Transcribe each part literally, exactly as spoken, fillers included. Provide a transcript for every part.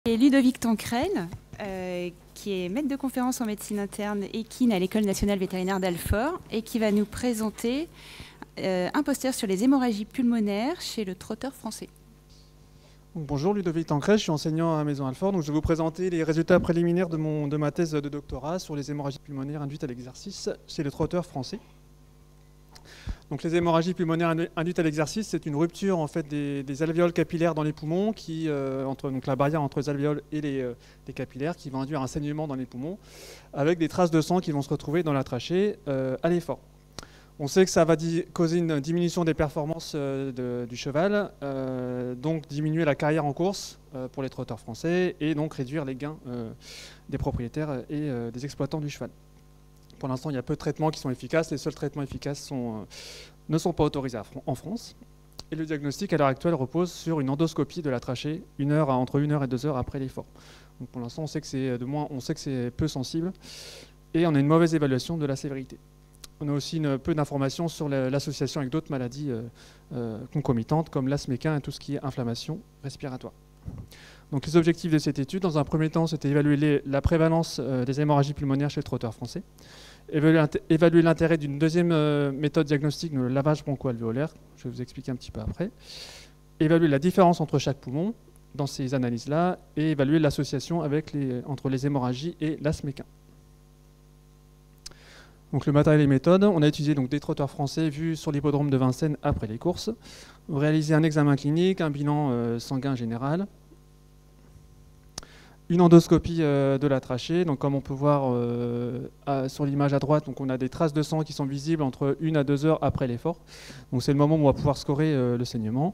Et Ludovic Tancrel, euh, qui est maître de conférence en médecine interne équine à l'École nationale vétérinaire d'Alfort et qui va nous présenter euh, un poster sur les hémorragies pulmonaires chez le trotteur français. Bonjour, Ludovic Tancrel, je suis enseignant à Maison Alfort. Donc je vais vous présenter les résultats préliminaires de, mon, de ma thèse de doctorat sur les hémorragies pulmonaires induites à l'exercice chez le trotteur français. Donc les hémorragies pulmonaires induites à l'exercice, c'est une rupture en fait, des, des alvéoles capillaires dans les poumons, qui, euh, entre, donc la barrière entre les alvéoles et les, euh, les capillaires, qui va induire un saignement dans les poumons, avec des traces de sang qui vont se retrouver dans la trachée euh, à l'effort. On sait que ça va causer une diminution des performances euh, de, du cheval, euh, donc diminuer la carrière en course euh, pour les trotteurs français, et donc réduire les gains euh, des propriétaires et euh, des exploitants du cheval. Pour l'instant, il y a peu de traitements qui sont efficaces. Les seuls traitements efficaces sont, euh, ne sont pas autorisés à, en France. Et le diagnostic, à l'heure actuelle, repose sur une endoscopie de la trachée, une heure, entre une heure et deux heures après l'effort. Donc pour l'instant, on sait que c'est de moins, on sait que c'est peu sensible, et on a une mauvaise évaluation de la sévérité. On a aussi une, peu d'informations sur l'association avec d'autres maladies euh, euh, concomitantes, comme l'asthme équin et tout ce qui est inflammation respiratoire. Donc les objectifs de cette étude, dans un premier temps, c'était évaluer les, la prévalence euh, des hémorragies pulmonaires chez le trotteur français, évaluer l'intérêt d'une deuxième euh, méthode diagnostique, le lavage broncho-alvéolaire, je vais vous expliquer un petit peu après, évaluer la différence entre chaque poumon dans ces analyses-là, et évaluer l'association entre les hémorragies et l'asthme équin. Donc le matériel et les méthodes, on a utilisé donc, des trotteurs français vus sur l'hippodrome de Vincennes après les courses, réalisé un examen clinique, un bilan euh, sanguin général, une endoscopie euh, de la trachée. Donc comme on peut voir euh, à, sur l'image à droite, donc on a des traces de sang qui sont visibles entre une à deux heures après l'effort. Donc c'est le moment où on va pouvoir scorer euh, le saignement.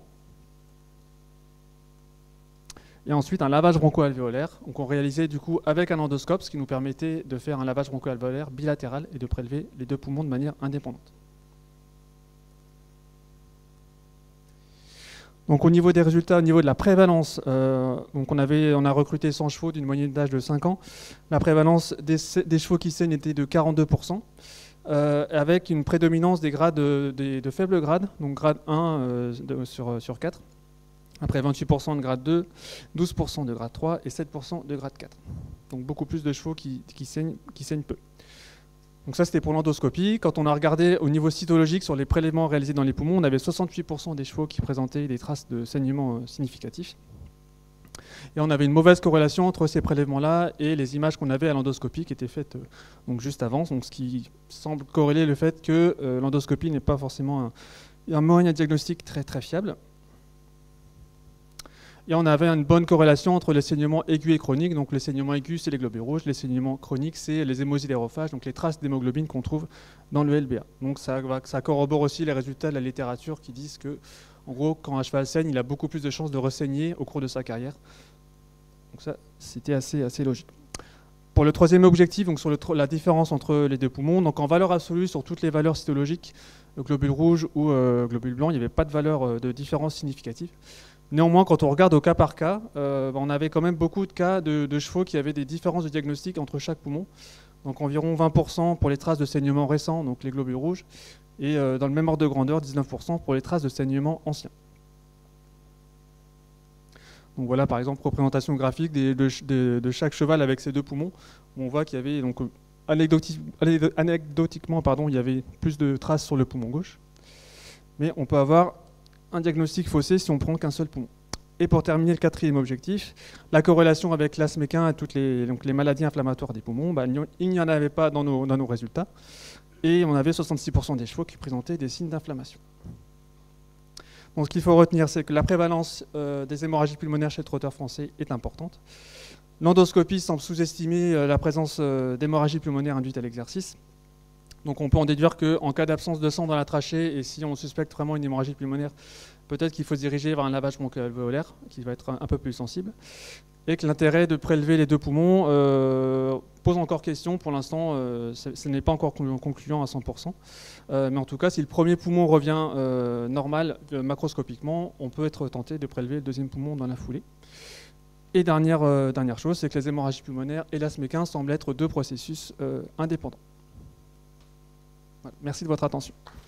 Et ensuite un lavage broncho-alvéolaire, donc on réalisait du coup avec un endoscope, ce qui nous permettait de faire un lavage broncho-alvéolaire bilatéral et de prélever les deux poumons de manière indépendante. Donc au niveau des résultats, au niveau de la prévalence, euh, donc on, avait, on a recruté cent chevaux d'une moyenne d'âge de cinq ans. La prévalence des, des chevaux qui saignent était de quarante-deux pour cent, euh, avec une prédominance des grades de, de, de faible grade, donc grade un euh, de, sur, sur quatre. Après vingt-huit pour cent de grade deux, douze pour cent de grade trois et sept pour cent de grade quatre. Donc beaucoup plus de chevaux qui, qui, saignent, qui saignent peu. Donc ça c'était pour l'endoscopie. Quand on a regardé au niveau cytologique sur les prélèvements réalisés dans les poumons, on avait soixante-huit pour cent des chevaux qui présentaient des traces de saignement euh, significatifs. Et on avait une mauvaise corrélation entre ces prélèvements-là et les images qu'on avait à l'endoscopie qui étaient faites euh, donc juste avant, donc ce qui semble corréler le fait que euh, l'endoscopie n'est pas forcément un, un moyen de diagnostic très très fiable. Et on avait une bonne corrélation entre les saignements aigus et chroniques. Donc les saignements aigus, c'est les globules rouges. Les saignements chroniques, c'est les hémosilérophages, donc les traces d'hémoglobine qu'on trouve dans le L B A. Donc ça, ça corrobore aussi les résultats de la littérature qui disent que, en gros, quand un cheval saigne, il a beaucoup plus de chances de ressaigner au cours de sa carrière. Donc ça, c'était assez, assez logique. Pour le troisième objectif, donc sur le, la différence entre les deux poumons, donc en valeur absolue sur toutes les valeurs cytologiques, le globule rouge ou euh, globule blanc, il n'y avait pas de valeur de différence significative. Néanmoins, quand on regarde au cas par cas, euh, on avait quand même beaucoup de cas de, de chevaux qui avaient des différences de diagnostic entre chaque poumon. Donc environ vingt pour cent pour les traces de saignement récents, donc les globules rouges, et euh, dans le même ordre de grandeur, dix-neuf pour cent pour les traces de saignement anciens. Donc voilà par exemple représentation graphique des, de, de, de chaque cheval avec ses deux poumons, où on voit qu'il y avait, donc, anecdotique, anecdotiquement, pardon, il y avait plus de traces sur le poumon gauche. Mais on peut avoir un diagnostic faussé si on prend qu'un seul poumon. Et pour terminer, le quatrième objectif, la corrélation avec l'asthme équin et toutes les, donc les maladies inflammatoires des poumons, bah, il n'y en avait pas dans nos, dans nos résultats. Et on avait soixante-six pour cent des chevaux qui présentaient des signes d'inflammation. Donc ce qu'il faut retenir, c'est que la prévalence euh, des hémorragies pulmonaires chez le trotteur français est importante. L'endoscopie semble sous-estimer euh, la présence euh, d'hémorragies pulmonaires induites à l'exercice. Donc on peut en déduire qu'en cas d'absence de sang dans la trachée, et si on suspecte vraiment une hémorragie pulmonaire, peut-être qu'il faut se diriger vers un lavage broncho-alvéolaire, qui va être un, un peu plus sensible, et que l'intérêt de prélever les deux poumons euh, pose encore question. Pour l'instant, euh, ce n'est pas encore concluant à cent pour cent. Euh, mais en tout cas, si le premier poumon revient euh, normal euh, macroscopiquement, on peut être tenté de prélever le deuxième poumon dans la foulée. Et dernière, euh, dernière chose, c'est que les hémorragies pulmonaires et l'asthme équin semblent être deux processus euh, indépendants. Voilà. Merci de votre attention.